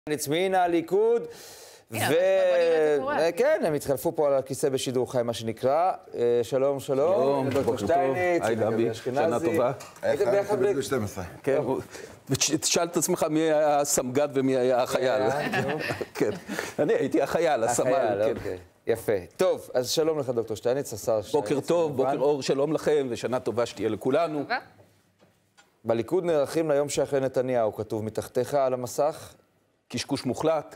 נצמין הליכוד, וכן, הם התחלפו פה על הכיסא בשידור חי, מה שנקרא. שלום, שלום. בוקר טוב. היי גבי, שנה טובה. הייתם ביחד ב-12. כן, תשאל את עצמך מי היה הסמג"ד ומי היה החייל. כן, אני הייתי החייל, הסמל. יפה. טוב, אז שלום לך דוקטור שטייניץ, השר שטייניץ. בוקר טוב, בוקר אור, שלום לכם, ושנה טובה שתהיה לכולנו. בליכוד נערכים ליום שאחרי נתניהו, כתוב מתחתיך על המסך. קשקוש מוחלט.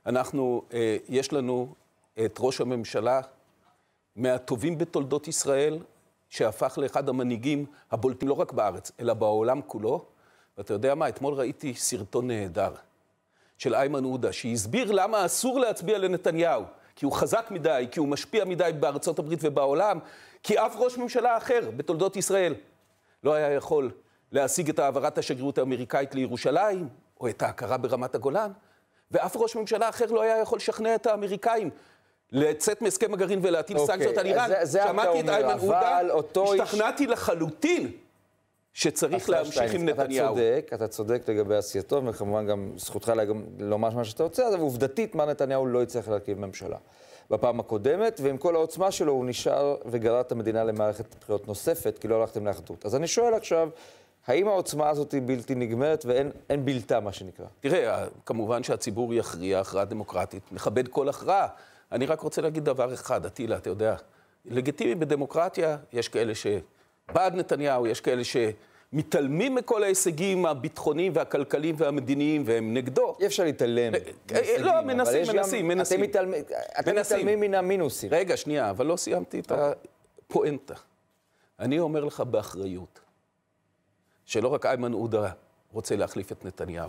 יש לנו את ראש הממשלה מהטובים בתולדות ישראל, שהפך לאחד המנהיגים הבולטים לא רק בארץ, אלא בעולם כולו. ואתה יודע מה, אתמול ראיתי סרטון נהדר של איימן עודה, שהסביר למה אסור להצביע לנתניהו. כי הוא חזק מדי, כי הוא משפיע מדי בארצות הברית ובעולם, כי אף ראש ממשלה אחר בתולדות ישראל לא היה יכול להשיג את העברת השגרירות האמריקאית לירושלים, או את ההכרה ברמת הגולן, ואף ראש ממשלה אחר לא היה יכול לשכנע את האמריקאים לצאת מהסכם הגרעין ולהטיל סנקציות על איראן. שמעתי את איימן עודה, השתכנעתי לחלוטין שצריך להמשיך עם נתניהו. אתה צודק לגבי עשייתו, וכמובן גם זכותך לומר מה שאתה רוצה, אבל עובדתית מר נתניהו לא יצטרך להרכיב ממשלה בפעם הקודמת, ועם כל העוצמה שלו הוא נשאר וגרר את המדינה למערכת בחירות נוספת, כי לא הלכתם לאחדות. אז אני שואל עכשיו, האם העוצמה הזאת היא בלתי נגמרת ואין בלתה, מה שנקרא? תראה, כמובן שהציבור יכריע הכרעה דמוקרטית, מכבד כל הכרעה. אני רק רוצה להגיד דבר אחד, עטילה, אתה יודע, לגיטימי בדמוקרטיה, יש כאלה שבעד נתניהו, יש כאלה שמתעלמים מכל ההישגים הביטחוניים והכלכליים והמדיניים, והם נגדו. אי אפשר להתעלם. לא, מנסים. אתם מתעלמים מן המינוסים. רגע, שנייה, אבל לא סיימתי את הפואנטה. אני אומר לך באחריות, שלא רק איימן עודה רוצה להחליף את נתניהו.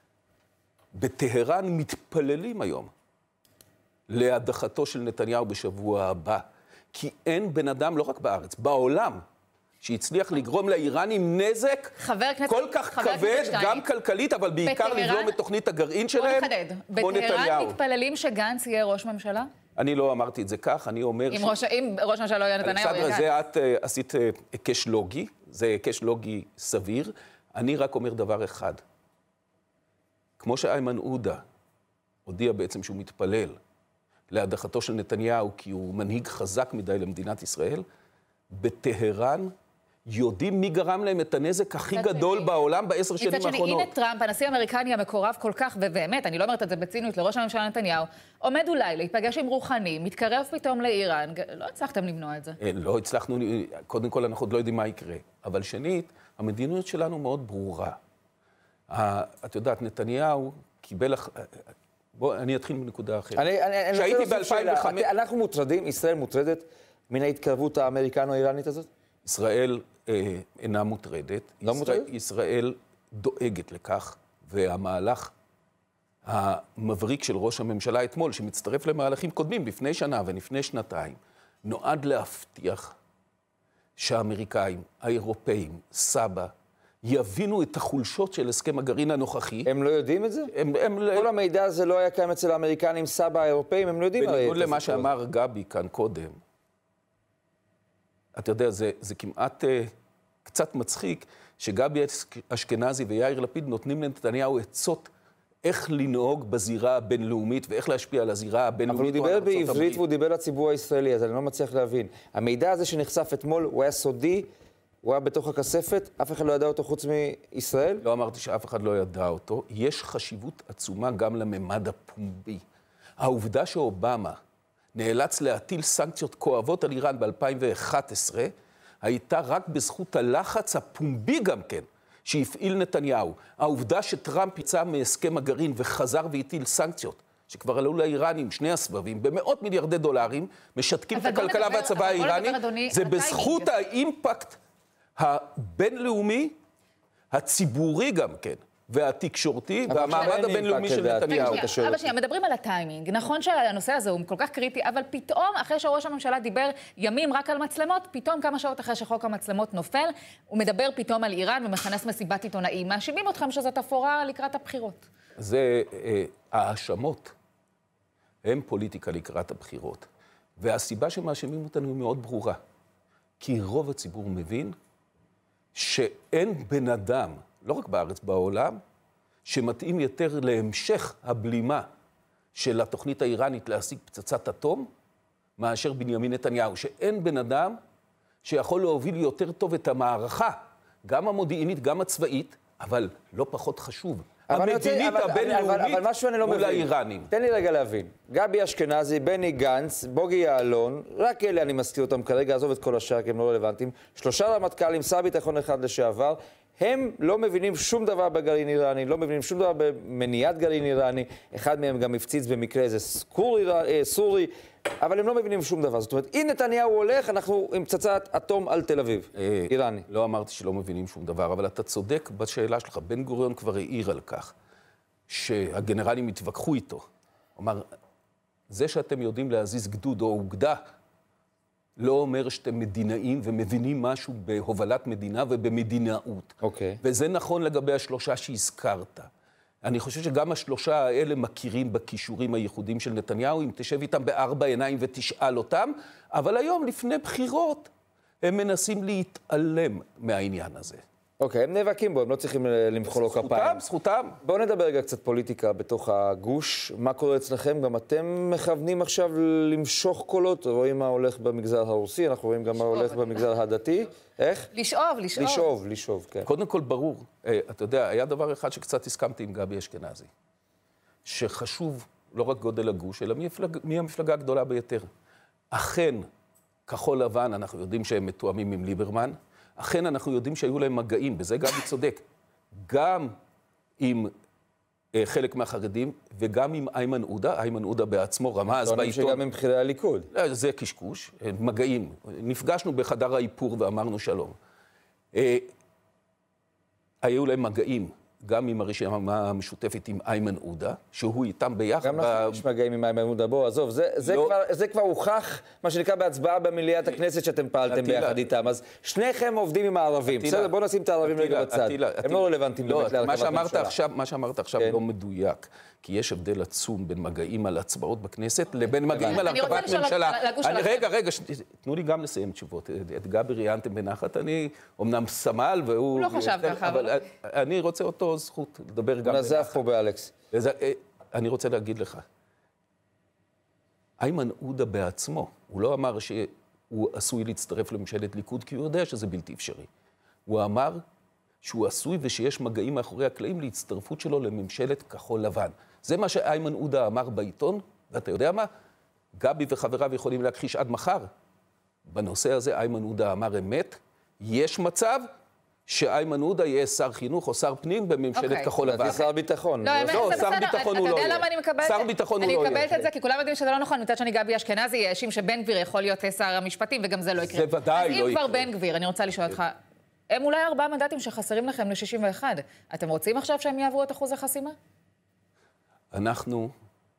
בטהרן מתפללים היום להדחתו של נתניהו בשבוע הבא, כי אין בן אדם, לא רק בארץ, בעולם, שהצליח לגרום לאיראנים נזק כל כך כבד, גם כלכלית, אבל בעיקר לבלום את תוכנית הגרעין שלהם, כמו נתניהו. בטהרן מתפללים שגנץ יהיה ראש ממשלה? אני לא אמרתי את זה כך, אני אומר אם ראש ממשלה לא יהיה נתניהו, יהיה גנץ. זה את עשית היקש לוגי, זה היקש לוגי סביר. אני רק אומר דבר אחד. כמו שאיימן עודה הודיע בעצם שהוא מתפלל להדחתו של נתניהו, כי הוא מנהיג חזק מדי למדינת ישראל, בטהרן יודעים מי גרם להם את הנזק הכי גדול בעולם ב10 שנים האחרונות. הנה טראמפ, הנשיא האמריקני המקורב כל כך, ובאמת, אני לא אומרת את זה בציניות, לראש הממשלה נתניהו, עומד אולי להיפגש עם רוחני, מתקרב פתאום לאיראן, לא הצלחתם למנוע את זה. לא הצלחנו, קודם כל אנחנו עוד לא יודעים מה יקרה, אבל שנית, המדיניות שלנו מאוד ברורה. את יודעת, נתניהו קיבל... אני אתחיל מנקודה אחרת. שהייתי ב-2005... אנחנו מוטרדים, ישראל מוטרדת מן ההתקרבות האמריקנו-איראנית הזאת? ישראל אינה מוטרדת. לא מוטרדת? ישראל דואגת לכך, והמהלך המבריק של ראש הממשלה אתמול, שמצטרף למהלכים קודמים לפני שנה ולפני שנתיים, נועד להבטיח שהאמריקאים, האירופאים, סבא, יבינו את החולשות של הסכם הגרעין הנוכחי. הם לא יודעים את זה? כל המידע הזה לא היה קיים אצל האמריקנים, סבא, האירופאים, הם לא יודעים. בניגוד למה שאמר גבי כאן קודם, אתה יודע, זה כמעט קצת מצחיק, שגבי אשכנזי ויאיר לפיד נותנים לנתניהו עצות איך לנהוג בזירה הבינלאומית, ואיך להשפיע על הזירה הבינלאומית. אבל הוא דיבר בעברית והוא דיבר לציבור הישראלי, אז אני לא מצליח להבין. המידע הזה שנחשף אתמול, הוא היה סודי, הוא היה בתוך הכספת, אף אחד לא ידע אותו חוץ מישראל? לא אמרתי שאף אחד לא ידע אותו. יש חשיבות עצומה גם לממד הפומבי. העובדה שאובמה נאלץ להטיל סנקציות כואבות על איראן ב-2011, הייתה רק בזכות הלחץ הפומבי גם כן, שהפעיל נתניהו. העובדה שטראמפ יצא מהסכם הגרעין וחזר והטיל סנקציות, שכבר עלו לאיראנים, שני הסבבים, במאות מיליארדי דולרים, משתקים את הכלכלה והצבא האיראני, זה בזכות האימפקט הבינלאומי, הציבורי גם כן, והתקשורתי, והמעמד הבינלאומי של נתניהו. אבל שנייה, מדברים על הטיימינג. נכון שהנושא הזה הוא כל כך קריטי, אבל פתאום, אחרי שראש הממשלה דיבר ימים רק על מצלמות, פתאום כמה שעות אחרי שחוק המצלמות נופל, הוא מדבר פתאום על איראן ומכנס מסיבת עיתונאים. מאשימים אתכם שזאת אפורה לקראת הבחירות. זה האשמות. הם פוליטיקה לקראת הבחירות. והסיבה שמאשימים אותנו היא מאוד ברורה. כי רוב הציבור מבין שאין בן אדם, לא רק בארץ, בעולם, שמתאים יותר להמשך הבלימה של התוכנית האיראנית להשיג פצצת אטום, מאשר בנימין נתניהו, שאין בן אדם שיכול להוביל יותר טוב את המערכה, גם המודיעינית, גם הצבאית, אבל לא פחות חשוב. המדינית הבינלאומית מול האיראנים. תן לי רגע להבין. גבי אשכנזי, בני גנץ, בוגי יעלון, רק אלה אני מזכיר אותם כרגע, עזוב את כל השאר כי הם לא רלוונטיים, 3 רמטכ"לים, שר ביטחון אחד לשעבר, הם לא מבינים שום דבר בגרעין איראני, לא מבינים שום דבר במניעת גרעין איראני, אחד מהם גם הפציץ במקרה איזה סורי, אבל הם לא מבינים שום דבר. זאת אומרת, אם נתניהו הולך, אנחנו עם פצצת אטום על תל אביב, איראני. לא אמרתי שלא מבינים שום דבר, אבל אתה צודק בשאלה שלך. בן גוריון כבר העיר על כך, שהגנרלים התווכחו איתו. אמר, זה שאתם יודעים להזיז גדוד או אוגדה, לא אומר שאתם מדינאים ומבינים משהו בהובלת מדינה ובמדינאות. אוקיי. וזה נכון לגבי השלושה שהזכרת. אני חושב שגם השלושה האלה מכירים בכישורים הייחודיים של נתניהו, אם תשב איתם בארבע עיניים ותשאל אותם, אבל היום, לפני בחירות, הם מנסים להתעלם מהעניין הזה. אוקיי, הם נאבקים בו, הם לא צריכים למחוא לו כפיים. זכותם. בואו נדבר רגע קצת פוליטיקה בתוך הגוש. מה קורה אצלכם? גם אתם מכוונים עכשיו למשוך קולות. רואים מה הולך במגזר הרוסי, אנחנו רואים גם מה הולך במגזר הדתי. איך? לשאוב, כן. קודם כל ברור, אתה יודע, היה דבר אחד שקצת הסכמתי עם גבי אשכנזי, שחשוב לא רק גודל הגוש, אלא מי המפלגה הגדולה ביותר. אכן, כחול לבן, אנחנו יודעים שהם מתואמים עם ליברמן, אכן אנחנו יודעים שהיו להם מגעים, בזה גבי צודק, גם עם חלק מהחרדים וגם עם איימן עודה, איימן עודה בעצמו רמז בעיתון. שגם עם בחירי הליכוד. זה קשקוש, מגעים. נפגשנו בחדר האיפור ואמרנו שלום. היו להם מגעים, גם עם הרשימה המשותפת עם איימן עודה, שהוא איתם ביחד. גם לכם יש מגעים עם איימן עודה, בוא, עזוב, זה כבר הוכח, מה שנקרא בהצבעה במליאת הכנסת שאתם פעלתם ביחד איתם, אז שניכם עובדים עם הערבים, בסדר, בוא נשים את הערבים רגע בצד, הם לא רלוונטיים באמת להרכבת ממשלה. מה שאמרת עכשיו לא מדויק, כי יש הבדל עצום בין מגעים על הצבעות בכנסת, לבין מגעים על הרכבת ממשלה. רגע, תנו לי גם לסיים תשובות. את גבי ראיינתם בנחת, אני אומנם סמל והוא... לא חשב ככה, אבל... אני רוצה אותו זכות לדבר גם... נזף פה באלכס. אני רוצה להגיד לך, איימן עודה בעצמו, הוא לא אמר שהוא עשוי להצטרף לממשלת ליכוד, כי הוא יודע שזה בלתי אפשרי. הוא אמר שהוא עשוי ושיש מגעים מאחורי הקלעים להצטרפות שלו לממשלת כחול לבן. זה מה שאיימן עודה אמר בעיתון, ואתה יודע מה? גבי וחבריו יכולים להכחיש עד מחר. בנושא הזה איימן עודה אמר אמת, יש מצב שאיימן עודה יהיה שר חינוך או שר פנים בממשלת כחול לבן. שר ביטחון. לא, שר ביטחון הוא לא יהיה. שר ביטחון הוא לא יהיה. אני מקבלת את זה, כי כולם יודעים שזה לא נכון. מצד שני, גבי אשכנזי האשים שבן גביר יכול להיות שר המשפטים, וגם זה לא יקרה. זה ודאי לא יקרה. אז אם כבר בן גביר, אני רוצה לשאול אותך, הם אולי 4 מנדטים שחסרים לכם ל-61. אתם רוצים עכשיו שהם יעברו את אחוז החסימה? אנחנו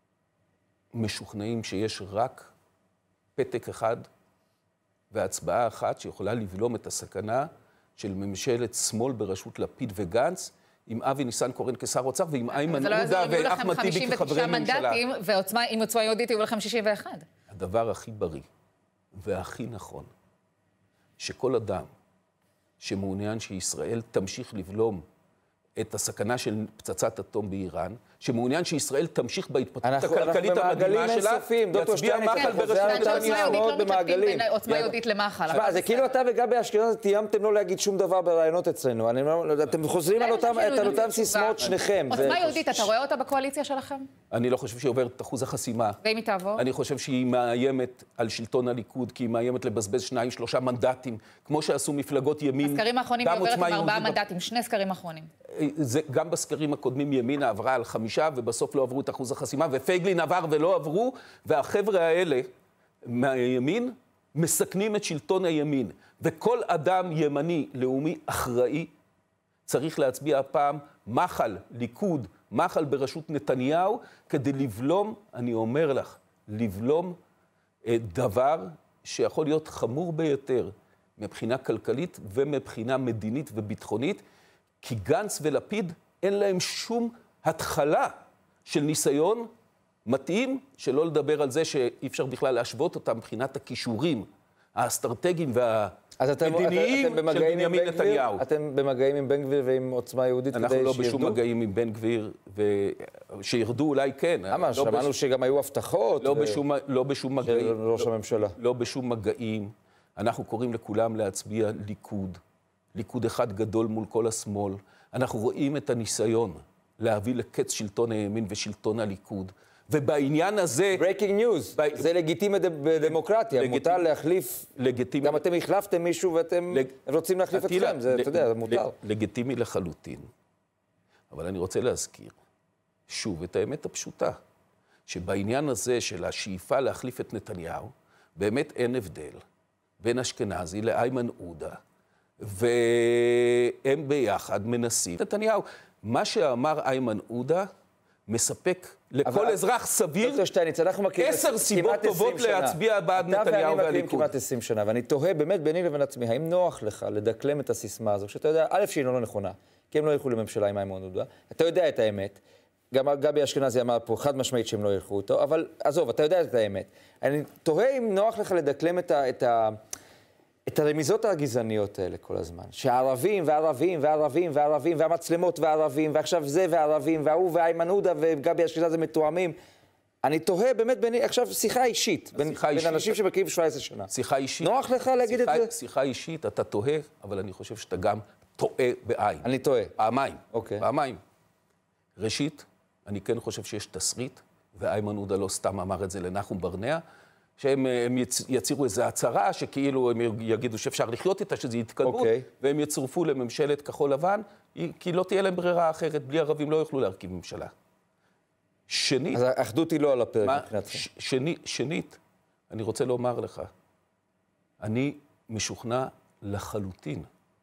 משוכנעים שיש רק פתק אחד והצבעה אחת שיכולה לבלום את הסכנה של ממשלת שמאל בראשות לפיד וגנץ, עם אבי ניסנקורן כשר אוצר, ועם איימן עודה ואחמד טיבי כחברי ממשלה. ועם עוצמה יהודית יהיו לכם 61. הדבר הכי בריא והכי נכון, שכל אדם שמעוניין שישראל תמשיך לבלום את הסכנה של פצצת אטום באיראן, שמעוניין שישראל תמשיך בהתפתחות הכלכלית המדהימה שלה, יצביע מחל בראשות נתניהו. עוצמה יהודית למחל. שמע, זה כאילו אתה וגבי אשכנזי תיאמתם לא להגיד שום דבר ברעיונות אצלנו. אתם חוזרים על אותם סיסמאות שניכם. עוצמה יהודית, אתה רואה אותה בקואליציה שלכם? אני לא חושב שהיא עוברת את אחוז החסימה. ואם היא תעבור? אני חושב שהיא מאיימת על שלטון הליכוד, כי היא מאיימת לבזבז 2-3 מנדטים, כמו שעשו מפלגות ימין. בסקרים האחרונים היא עוברת עם 4 מנדטים, 2 סקרים האחרונים. גם בסקרים הקודמים ימינה עברה על 5, ובסוף לא עברו את אחוז החסימה, ופייגלין עבר ולא עברו, והחבר'ה האלה מהימין מסכנים את שלטון הימין. וכל אדם ימני, לאומי, אחראי, צריך להצביע הפעם מחל, ליכוד, מחל בראשות נתניהו, כדי לבלום, אני אומר לך, לבלום דבר שיכול להיות חמור ביותר מבחינה כלכלית ומבחינה מדינית וביטחונית, כי גנץ ולפיד אין להם שום התחלה של ניסיון מתאים, שלא לדבר על זה שאי אפשר בכלל להשוות אותם מבחינת הכישורים האסטרטגיים אז והמדיניים של בנימין נתניהו. אתם במגעים עם בן גביר ועם עוצמה יהודית כדי שירדו? אנחנו לא בשום מגעים עם בן גביר, ושירדו אולי כן. למה? שמענו שגם היו הבטחות. לא בשום מגעים. של ראש הממשלה. לא בשום מגעים. אנחנו קוראים לכולם להצביע ליכוד. ליכוד אחד גדול מול כל השמאל. אנחנו רואים את הניסיון להביא לקץ שלטון הימין ושלטון הליכוד. ובעניין הזה... Breaking news, זה לגיטימי בדמוקרטיה, מותר להחליף, גם אתם החלפתם מישהו ואתם רוצים להחליף אתכם, זה, אתה יודע, זה מותר. לגיטימי לחלוטין. אבל אני רוצה להזכיר, שוב, את האמת הפשוטה, שבעניין הזה של השאיפה להחליף את נתניהו, באמת אין הבדל בין אשכנזי לאיימן עודה, והם ביחד מנסים. נתניהו, מה שאמר איימן עודה, מספק לכל אזרח סביר 10 סיבות טובות להצביע בעד נתניהו והליכוד. אתה ואני מכירים כמעט 20 שנה, ואני תוהה באמת ביני לבין עצמי, האם נוח לך לדקלם את הסיסמה הזו, כשאתה יודע, א' שהיא לא נכונה, כי הם לא ילכו לממשלה עם איימן עודה, אתה יודע את האמת, גם גבי אשכנזי אמר פה חד משמעית שהם לא ילכו אותו, אבל עזוב, אתה יודע את האמת. אני תוהה אם נוח לך לדקלם את הרמיזות הגזעניות האלה כל הזמן. שהערבים וערבים וערבים וערבים והמצלמות וערבים ועכשיו זה וערבים והוא ואיימן עודה וגבי אשכנזי מתואמים. אני תוהה באמת עכשיו שיחה אישית בין אנשים שמכירים 17 שנה. שיחה אישית. נוח לך להגיד את זה? שיחה אישית, אתה תוהה, אבל אני חושב שאתה גם טועה בעין. אני טועה. פעמיים. אוקיי. פעמיים. ראשית, אני כן חושב שיש תסריט, ואיימן עודה לא סתם אמר את זה לנחום ברנע, שהם יצירו איזו הצהרה, שכאילו הם יגידו שאפשר לחיות איתה, שזה יתקדמות, והם יצורפו לממשלת כחול לבן, כי לא תהיה להם ברירה אחרת, בלי ערבים לא יוכלו להרכיב ממשלה. שנית... אז האחדות היא לא על הפרק מבחינתך. שנית, אני רוצה לומר לך, אני משוכנע לחלוטין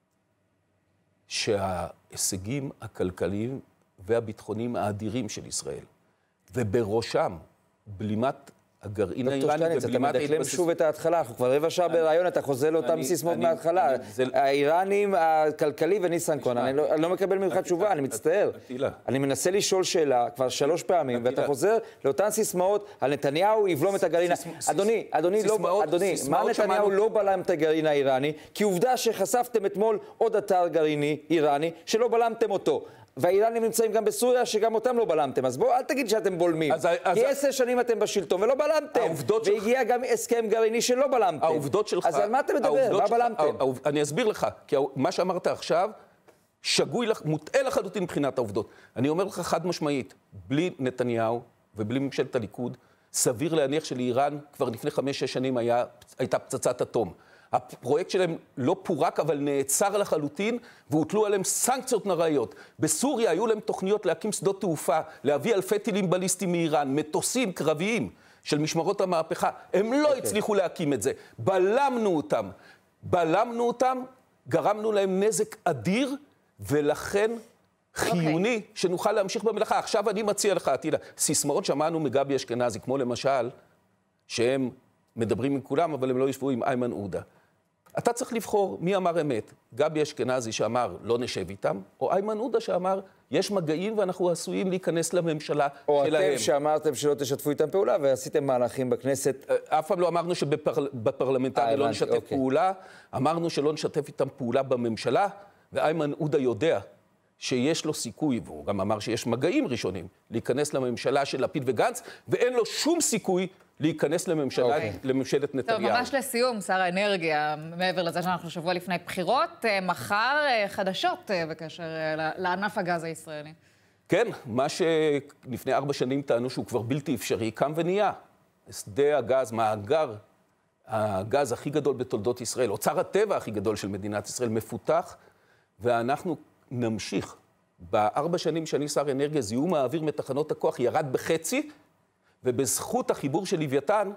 שההישגים הכלכליים והביטחוניים האדירים של ישראל, ובראשם בלימת הגרעין האיראני ובלימת... אתה מדקלם שוב את ההתחלה, אנחנו כבר רבע שעה ברעיון, אתה חוזר לאותם סיסמות מההתחלה. האיראנים, הכלכלי וניסנקורן, אני לא מקבל ממך תשובה, אני מצטער. אני מנסה לשאול שאלה כבר 3 פעמים, ואתה חוזר לאותן סיסמאות על נתניהו יבלום את הגרעין. אדוני, מה נתניהו לא בלם את הגרעין האיראני? כי עובדה שחשפתם אתמול עוד אתר גרעיני איראני, שלא בלמתם אותו. והאיראנים נמצאים גם בסוריה, שגם אותם לא בלמתם. אז בואו, אל תגיד שאתם בולמים. כי 10 שנים אתם בשלטון ולא בלמתם. והגיע גם הסכם גרעיני שלא בלמתם. העובדות שלך... אז על מה אתה מדבר? מה בלמתם? אני אסביר לך, כי מה שאמרת עכשיו, שגוי לך, מוטעה לחלוטין מבחינת העובדות. אני אומר לך חד משמעית, בלי נתניהו ובלי ממשלת הליכוד, סביר להניח שלאיראן כבר לפני 5-6 שנים הייתה פצצת אטום. הפרויקט שלהם לא פורק, אבל נעצר לחלוטין, והוטלו עליהם סנקציות נוראיות. בסוריה היו להם תוכניות להקים שדות תעופה, להביא אלפי טילים בליסטיים מאיראן, מטוסים קרביים של משמרות המהפכה. הם לא הצליחו להקים את זה. בלמנו אותם, גרמנו להם נזק אדיר, ולכן חיוני שנוכל להמשיך במלאכה. עכשיו אני מציע לך, עתידה, סיסמאות שמענו מגבי אשכנזי, כמו למשל, שהם מדברים עם כולם, אבל הם לא ישבו עם איימן עודה. אתה צריך לבחור מי אמר אמת, גבי אשכנזי שאמר לא נשב איתם, או איימן עודה שאמר יש מגעים ואנחנו עשויים להיכנס לממשלה שלהם. או אתם שאמרתם שלא תשתפו איתם פעולה ועשיתם מהלכים בכנסת. אף פעם לא אמרנו שבפרלמנטרי לא נשתף פעולה, אמרנו שלא נשתף איתם פעולה בממשלה, ואיימן עודה יודע שיש לו סיכוי, והוא גם אמר שיש מגעים ראשונים, להיכנס לממשלה של לפיד וגנץ, ואין לו שום סיכוי להיכנס לממשלת נתניהו. טוב, ממש לסיום, שר האנרגיה, מעבר לזה שאנחנו שבוע לפני בחירות, מחר חדשות בקשר לענף הגז הישראלי. כן, מה שלפני 4 שנים טענו שהוא כבר בלתי אפשרי, קם ונהיה. שדה הגז, מאגר הגז הכי גדול בתולדות ישראל, אוצר הטבע הכי גדול של מדינת ישראל, מפותח, ואנחנו נמשיך. ב4 שנים שאני שר אנרגיה, זיהום האוויר מתחנות הכוח ירד בחצי, ובזכות החיבור של לוויתן,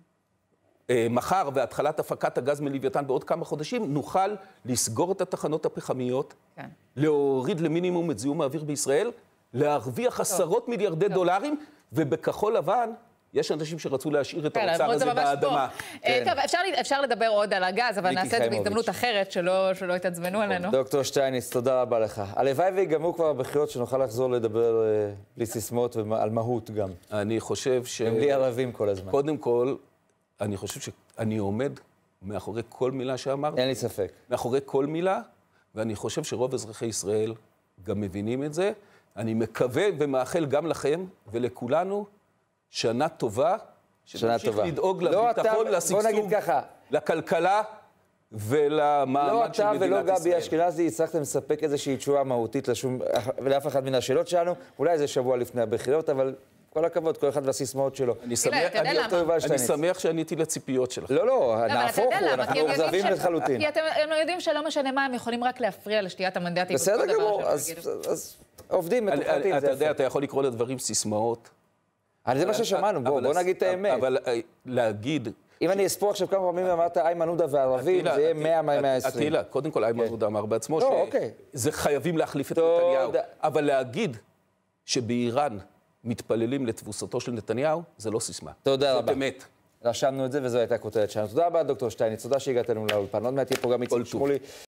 מחר והתחלת הפקת הגז מלוויתן בעוד כמה חודשים, נוכל לסגור את התחנות הפחמיות, להוריד למינימום את זיהום האוויר בישראל, להרוויח עשרות מיליארדי דולרים, ובכחול לבן, יש אנשים שרצו להשאיר את האוצר הזה באדמה. טוב, אפשר לדבר עוד על הגז, אבל נעשה את זה בהזדמנות אחרת, שלא יתעצבנו עלינו. דוקטור שטייניץ, תודה רבה לך. הלוואי ויגמרו כבר בבחירות שנוכל לחזור לדבר בלי סיסמאות ועל מהות גם. אני חושב בלי ערבים כל הזמן. קודם כל, אני חושב שאני עומד מאחורי כל מילה שאמרת. אין לי ספק. מאחורי כל מילה, ואני חושב שרוב אזרחי ישראל גם מבינים את זה. אני מקווה ומאחל גם לכם ולכולנו שנה טובה, שנמשיך לדאוג לביטחון, לשגשוג, לכלכלה ולמעמד של מדינת ישראל. לא אתה ולא גבי אשכנזי הצלחתם לספק איזושהי תשובה מהותית לאף אחד מן השאלות שלנו. אולי זה שבוע לפני הבחירות, אבל כל הכבוד, כל אחד והסיסמאות שלו. אני שמח שעניתי לציפיות שלך. לא, נהפוך הוא, אנחנו עוזבים לחלוטין. כי הם יודעים שלא משנה מה, הם יכולים רק להפריע לשתיית המנדטים. בסדר גמור, אז עובדים מתוחלטים. אתה יודע, אתה יכול לקרוא לדברים סיסמאות. זה מה ששמענו, בוא נגיד את האמת. אבל להגיד... אם אני אספור עכשיו כמה פעמים אמרת איימן עודה וערבים, זה יהיה 100-120. אטילה, קודם כל איימן עודה אמר בעצמו שזה חייבים להחליף את נתניהו. אבל להגיד שבאיראן מתפללים לתבוסתו של נתניהו, זה לא סיסמה. תודה רבה. זאת אמת. רשמנו את זה וזו הייתה כותרת שלנו. תודה רבה, דוקטור שטייניץ. תודה שהגעת לנו לאולפן. עוד מעט תהיה פה גם איציק שמולי.